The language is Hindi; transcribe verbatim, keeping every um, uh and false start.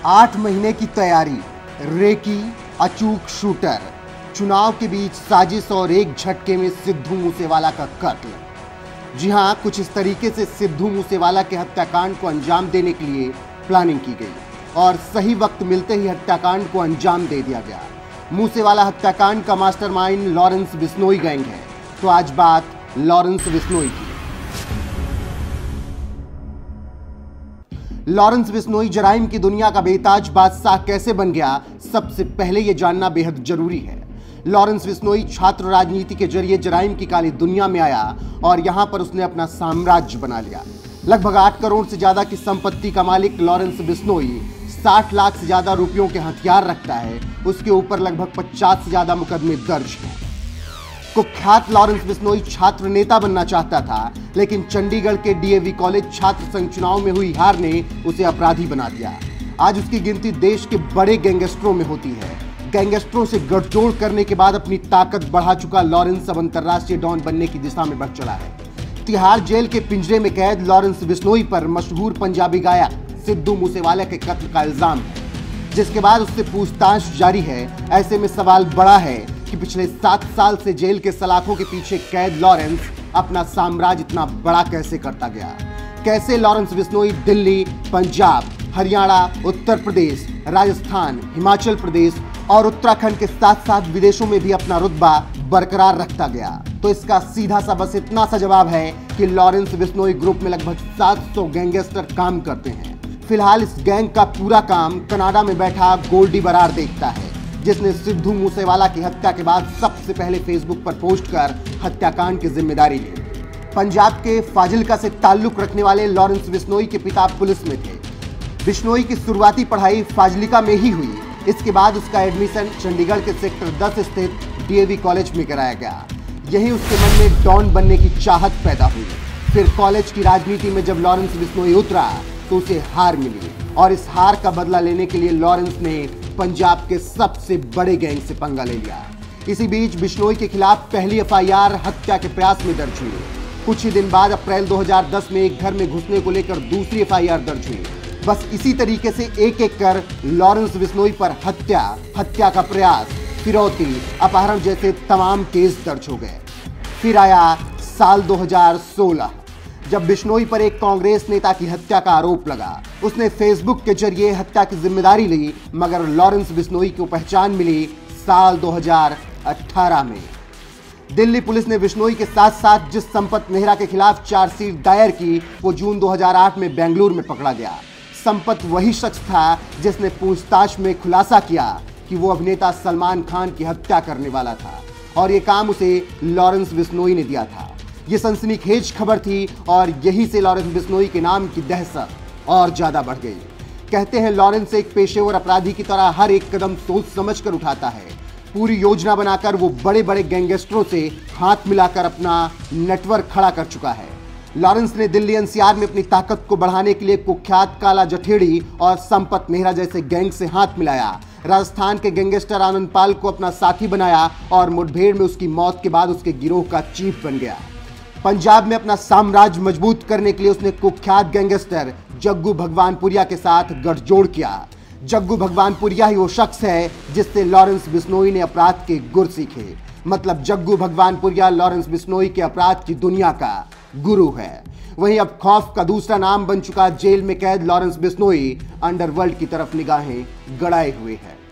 आठ महीने की तैयारी, रेकी, अचूक शूटर, चुनाव के बीच साजिश और एक झटके में सिद्धू मूसेवाला का कत्ल। जी हां, कुछ इस तरीके से सिद्धू मूसेवाला के हत्याकांड को अंजाम देने के लिए प्लानिंग की गई और सही वक्त मिलते ही हत्याकांड को अंजाम दे दिया गया। मूसेवाला हत्याकांड का मास्टरमाइंड लॉरेंस बिश्नोई गैंग है। तो आज बात लॉरेंस बिश्नोई की। लॉरेंस बिश्नोई जराइम की दुनिया का बेताज बादशाह कैसे बन गया, सबसे पहले यह जानना बेहद जरूरी है। लॉरेंस बिश्नोई छात्र राजनीति के जरिए जराइम की काली दुनिया में आया और यहां पर उसने अपना साम्राज्य बना लिया। लगभग आठ करोड़ से ज्यादा की संपत्ति का मालिक लॉरेंस बिश्नोई साठ लाख से ज्यादा रुपयों के हथियार रखता है। उसके ऊपर लगभग पचास से ज्यादा मुकदमे दर्ज हैं। कुख्यात लॉरेंस बिश्नोई छात्र नेता बनना चाहता था, लेकिन चंडीगढ़ के डीएवी कॉलेज छात्र संघ चुनाव में हुई हार ने उसे अपराधी बना दिया। आज उसकी गिनती देश के बड़े गैंगस्टरों में होती है। गैंगस्टरों से गठजोड़ करने के बाद अपनी ताकत बढ़ा चुका लॉरेंस अब अंतर्राष्ट्रीय डॉन बनने की दिशा में बढ़ चला है। तिहाड़ जेल के पिंजरे में कैद लॉरेंस बिश्नोई पर मशहूर पंजाबी गायक सिद्धू मूसेवाला के कत्ल का इल्जाम है, जिसके बाद उससे पूछताछ जारी है। ऐसे में सवाल बड़ा है कि पिछले सात साल से जेल के सलाखों के पीछे कैद लॉरेंस अपना साम्राज्य इतना बड़ा कैसे करता गया। कैसे लॉरेंस बिश्नोई दिल्ली, पंजाब, हरियाणा, उत्तर प्रदेश, राजस्थान, हिमाचल प्रदेश और उत्तराखंड के साथ साथ विदेशों में भी अपना रुतबा बरकरार रखता गया। तो इसका सीधा सा बस इतना सा जवाब है कि लॉरेंस बिश्नोई ग्रुप में लगभग सात सौ गैंगस्टर काम करते हैं। फिलहाल इस गैंग का पूरा काम कनाडा में बैठा गोल्डी बरार देखता है, जिसने सिद्धू मूसेवाला की हत्या के बाद सबसे पहले फेसबुक पर पोस्ट कर हत्याकांड की जिम्मेदारी ली। पंजाब के फाजिल्का से ताल्लुक रखने वाले लॉरेंस बिश्नोई के पिता पुलिस में थे। बिश्नोई की शुरुआती पढ़ाई फाजिल्का में ही हुई। इसके बाद उसका एडमिशन चंडीगढ़ के सेक्टर दस स्थित डीएवी कॉलेज में कराया गया। यही उसके मन में डॉन बनने की चाहत पैदा हुई। फिर कॉलेज की राजनीति में जब लॉरेंस बिश्नोई उतरा तो उसे हार मिली और इस हार का बदला लेने के लिए लॉरेंस ने पंजाब के सबसे बड़े गैंग से पंगा ले लिया। इसी बीच बिश्नोई के खिलाफ पहली एफआईआर हत्या के प्रयास में दर्ज हुई। कुछ ही दिन बाद अप्रैल दो हज़ार दस में एक घर में घुसने को लेकर दूसरी एफआईआर दर्ज हुई। बस इसी तरीके से एक एक कर लॉरेंस बिश्नोई पर हत्या, हत्या का प्रयास, फिरौती, अपहरण जैसे तमाम केस दर्ज हो गए। फिर आया साल दो हज़ार सोलह, जब बिश्नोई पर एक कांग्रेस नेता की हत्या का आरोप लगा। उसने फेसबुक के जरिए हत्या की जिम्मेदारी ली, मगर लॉरेंस बिश्नोई को पहचान मिली साल दो हज़ार अठारह में। दिल्ली पुलिस ने बिश्नोई के साथ साथ जिस संपत नेहरा के खिलाफ चार्जशीट दायर की, वो जून दो हज़ार आठ में बेंगलुरु में पकड़ा गया। संपत वही शख्स था जिसने पूछताछ में खुलासा किया कि वो अभिनेता सलमान खान की हत्या करने वाला था और ये काम उसे लॉरेंस बिश्नोई ने दिया था। ये सनसनीखेज खबर थी और यही से लॉरेंस बिश्नोई के नाम की दहशत और ज्यादा बढ़ गई। कहते हैं लॉरेंस एक पेशेवर अपराधी की तरह हर एक कदम सोच समझ कर उठाता है। पूरी योजना बनाकर वो बड़े बड़े गैंगस्टरों से हाथ मिलाकर अपना नेटवर्क खड़ा कर चुका है। लॉरेंस ने दिल्ली एनसीआर में अपनी ताकत को बढ़ाने के लिए कुख्यात काला जठेड़ी और संपत नेहरा जैसे गैंग से हाथ मिलाया। राजस्थान के गैंगस्टर आनंद पाल को अपना साथी बनाया और मुठभेड़ में उसकी मौत के बाद उसके गिरोह का चीफ बन गया। पंजाब में अपना साम्राज्य मजबूत करने के लिए उसने कुख्यात गैंगस्टर जग्गू भगवानपुरिया के साथ गठजोड़ किया। जग्गू भगवानपुरिया ही वो शख्स है जिससे लॉरेंस बिश्नोई ने अपराध के गुर सीखे। मतलब जग्गू भगवानपुरिया लॉरेंस बिश्नोई के अपराध की दुनिया का गुरु है। वहीं अब खौफ का दूसरा नाम बन चुका जेल में कैद लॉरेंस बिश्नोई अंडरवर्ल्ड की तरफ निगाहें गड़ाए हुए है।